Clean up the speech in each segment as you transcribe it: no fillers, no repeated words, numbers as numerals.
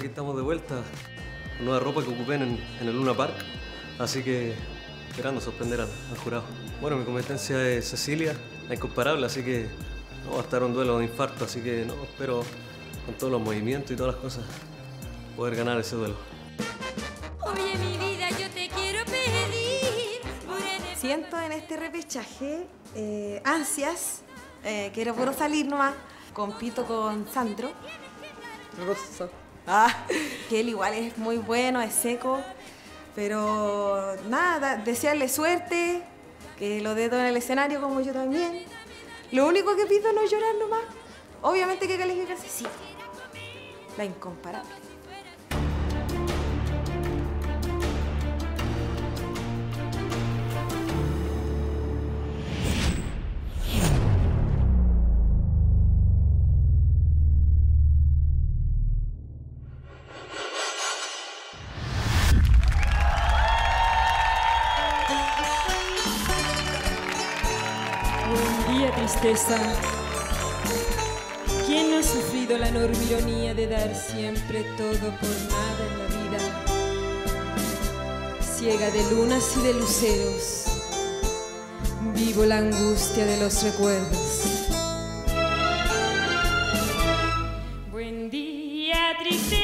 aquí estamos de vuelta. Nueva ropa que ocupé en el Luna Park. Así que esperando sorprender al jurado. Bueno, mi competencia es Cecilia, la incomparable, así que no va a estar un duelo de infarto, así que no, espero con todos los movimientos y todas las cosas poder ganar ese duelo. Oye, mi vida, yo te quiero pedir. Siento en este repechaje ansias, quiero puro salir nomás. Compito con Sandro. Rosa. Que él igual es muy bueno, es seco. Pero nada, desearle suerte, que lo dé todo en el escenario como yo también. Lo único que pido es no llorar nomás. Obviamente que calificarse sí. La incomparable. Buen día, tristeza. ¿Quién no ha sufrido la enorme ironía de dar siempre todo por nada en la vida? Ciega de lunas y de luceros, vivo la angustia de los recuerdos. Buen día, tristeza.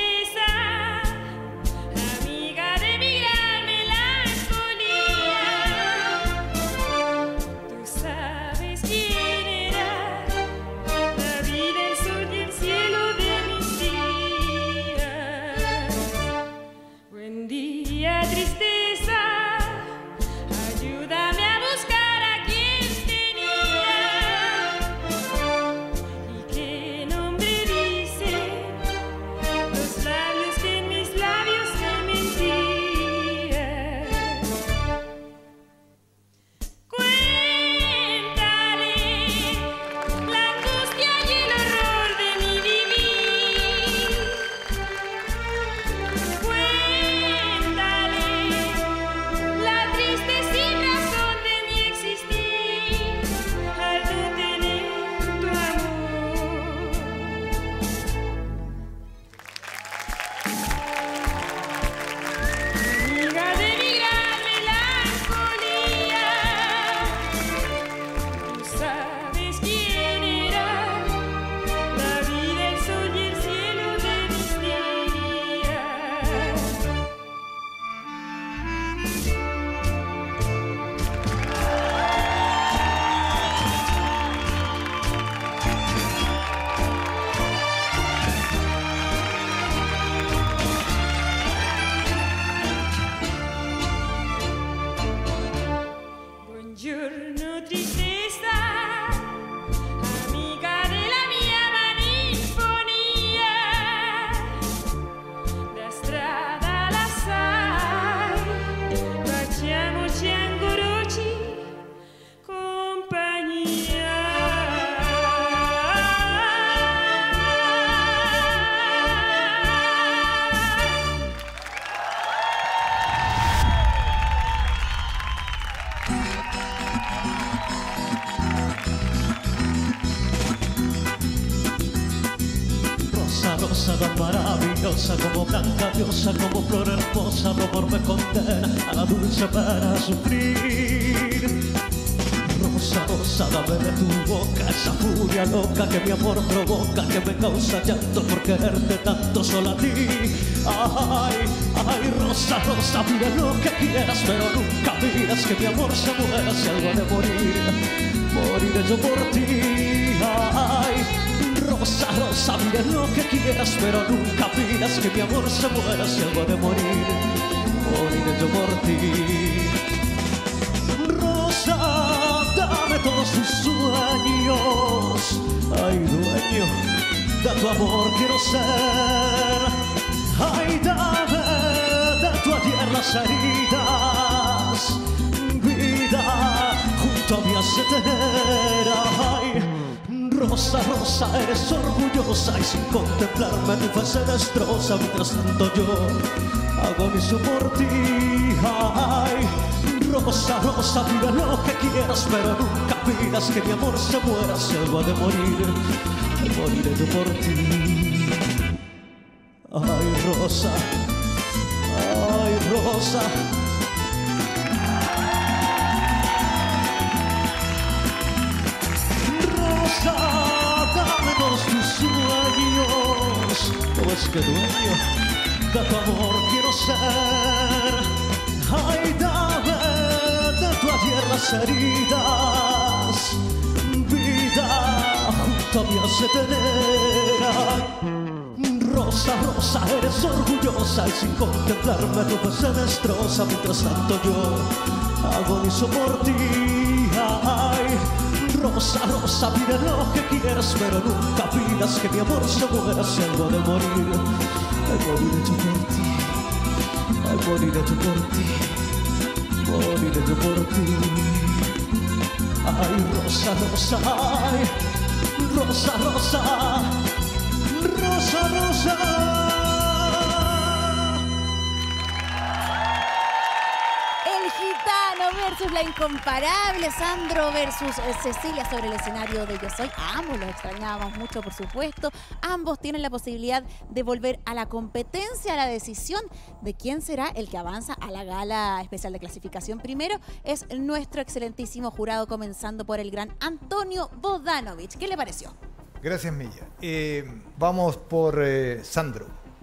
Rosa tan maravillosa, como blanca diosa, como flor hermosa, tu amor me condena a la dulce pena sufrir. Rosa, rosa, dame de tu boca esa furia loca que mi amor provoca, que me causa llanto por quererte tanto solo a ti. Ay, ay, rosa, rosa, pide lo que quieras, pero nunca pidas que mi amor se muera. Si algo ha de morir, moriré yo por ti. Ay, rosa, rosa, pide lo que quieras, pero nunca pidas que mi amor se muera. Si algo ha de morir, moriré yo por ti. Rosa, dame todos tus sueños. Ay, dueño de tu amor quiero ser. Ay, dame de tu ayer las heridas. Vida, junto a mí has de tener. Ay, rosa, rosa, eres orgullosa y sin contemplarme tu faz se destroza. Mientras tanto yo hago miso por ti. Ay, rosa, rosa, pide lo que quieras, pero nunca pidas que mi amor se muera. Si algo ha de morir, moriré yo por ti. Ay, Rosa, ay, Rosa. Rosa, dámenos tus sueños, no es que dueño de tu amor quiero ser. Ay, dame de tu ayer las heridas, vida junto a mí hace tener. Rosa, Rosa, eres orgullosa y sin contemplarme tu fe se destroza. Mientras tanto yo agonizo por ti. Ay, Rosa, Rosa, pide lo que quieras, pero nunca pidas que mi amor se muera si algo de morir. Ay, moriré yo por ti. Ay, moriré yo por ti. Moriré yo por ti. Ay, Rosa, Rosa, ay, Rosa, Rosa. Rosa, Rosa. El gitano versus la incomparable Sandro versus Cecilia sobre el escenario de Yo Soy. A ambos los extrañábamos mucho, por supuesto. Ambos tienen la posibilidad de volver a la competencia. La decisión de quién será el que avanza a la gala especial de clasificación primero es nuestro excelentísimo jurado, comenzando por el gran Antonio Bodanovich. ¿Qué le pareció? Gracias, Milla. Vamos por Sandro.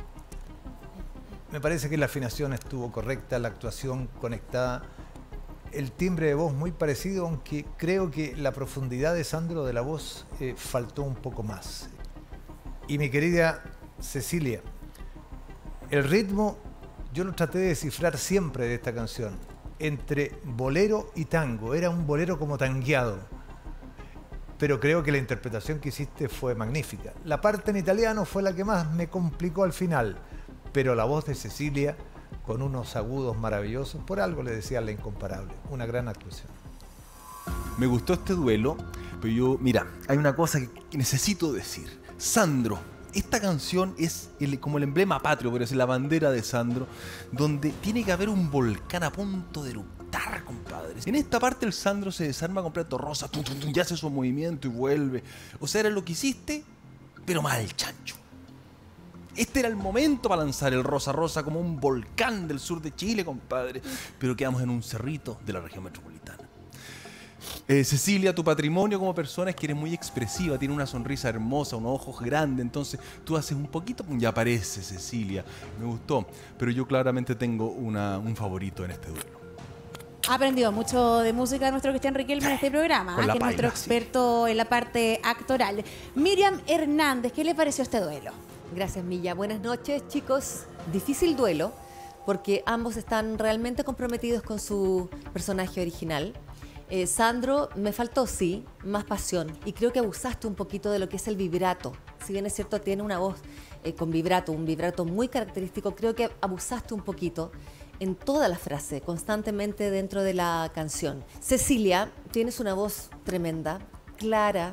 Me parece que la afinación estuvo correcta, la actuación conectada, el timbre de voz muy parecido, aunque creo que la profundidad de Sandro de la voz faltó un poco más. Y mi querida Cecilia, el ritmo yo lo traté de descifrar siempre de esta canción, entre bolero y tango, era un bolero como tangueado. Pero creo que la interpretación que hiciste fue magnífica. La parte en italiano fue la que más me complicó al final, pero la voz de Cecilia, con unos agudos maravillosos, por algo le decía la incomparable, una gran actuación. Me gustó este duelo, pero yo, mira, hay una cosa que necesito decir. Sandro, esta canción es como el emblema patrio, pero es la bandera de Sandro, donde tiene que haber un volcán a punto de eruptar, compadre. En esta parte el Sandro se desarma completo, Rosa, y hace su movimiento y vuelve. O sea, era lo que hiciste, pero mal chancho. Este era el momento para lanzar el Rosa Rosa como un volcán del sur de Chile, compadre. Pero quedamos en un cerrito de la región metropolitana. Cecilia, tu patrimonio como persona es que eres muy expresiva, tiene una sonrisa hermosa, unos ojos grandes, entonces tú haces un poquito, ya aparece Cecilia, me gustó, pero yo claramente tengo un favorito en este duelo. Ha aprendido mucho de música nuestro Cristian Riquelme en este programa, que es nuestro experto en la parte actoral. Miriam Hernández, ¿qué le pareció este duelo? Gracias, Milla. Buenas noches, chicos. Difícil duelo, porque ambos están realmente comprometidos con su personaje original. Sandro, me faltó, sí, más pasión. Y creo que abusaste un poquito de lo que es el vibrato. Si bien es cierto, tiene una voz con vibrato, un vibrato muy característico, creo que abusaste un poquito en toda la frase, constantemente dentro de la canción. Cecilia, tienes una voz tremenda, clara,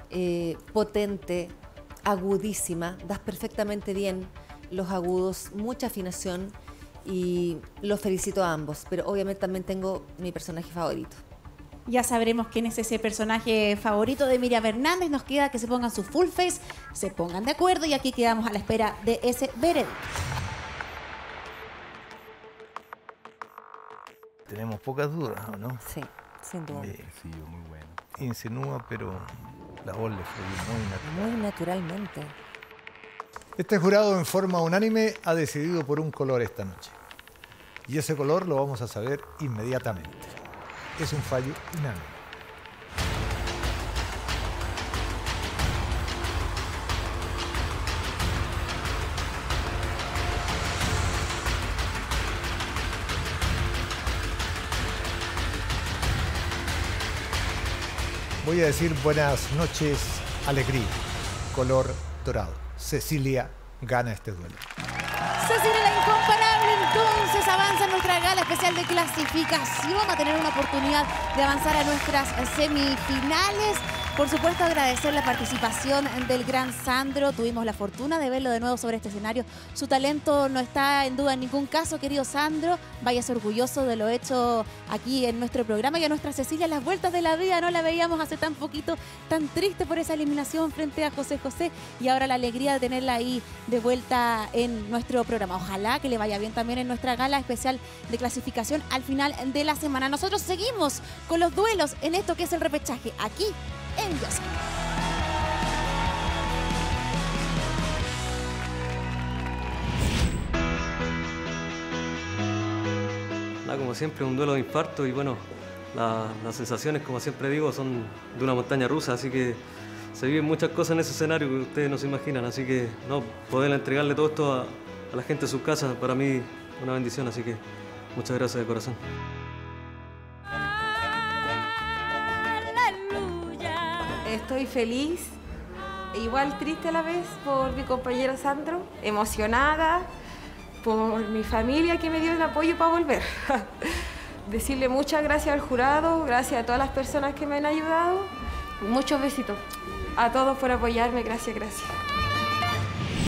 potente, agudísima, das perfectamente bien los agudos, mucha afinación y los felicito a ambos, pero obviamente también tengo mi personaje favorito. Ya sabremos quién es ese personaje favorito de Miriam Hernández. Nos queda que se pongan su full face, se pongan de acuerdo y aquí quedamos a la espera de ese veredicto. Tenemos pocas dudas, ¿o no? Sí, sin duda. Sí, muy bueno. Insinúa, pero la voz le fue muy natural. Muy naturalmente. Este jurado en forma unánime ha decidido por un color esta noche. Y ese color lo vamos a saber inmediatamente. Es un fallo unánime. Voy a decir buenas noches, alegría, color dorado. Cecilia gana este duelo. Cecilia la incomparable entonces avanza en nuestra gala especial de clasificación. Va a tener una oportunidad de avanzar a nuestras semifinales. Por supuesto, agradecer la participación del gran Sandro. Tuvimos la fortuna de verlo de nuevo sobre este escenario. Su talento no está en duda en ningún caso, querido Sandro. Váyase orgulloso de lo hecho aquí en nuestro programa. Y a nuestra Cecilia, las vueltas de la vida, no la veíamos hace tan poquito, tan triste por esa eliminación frente a José José. Y ahora la alegría de tenerla ahí de vuelta en nuestro programa. Ojalá que le vaya bien también en nuestra gala especial de clasificación al final de la semana. Nosotros seguimos con los duelos en esto que es el repechaje aquí en Yo Soy. Como siempre, un duelo de infarto y bueno, las sensaciones, como siempre digo, son de una montaña rusa, así que se viven muchas cosas en ese escenario que ustedes no se imaginan, así que no, poder entregarle todo esto a la gente de sus casas, para mí una bendición, así que muchas gracias de corazón. Estoy feliz, e igual triste a la vez por mi compañero Sandro, emocionada por mi familia que me dio el apoyo para volver. Decirle muchas gracias al jurado, gracias a todas las personas que me han ayudado. Muchos besitos a todos por apoyarme, gracias.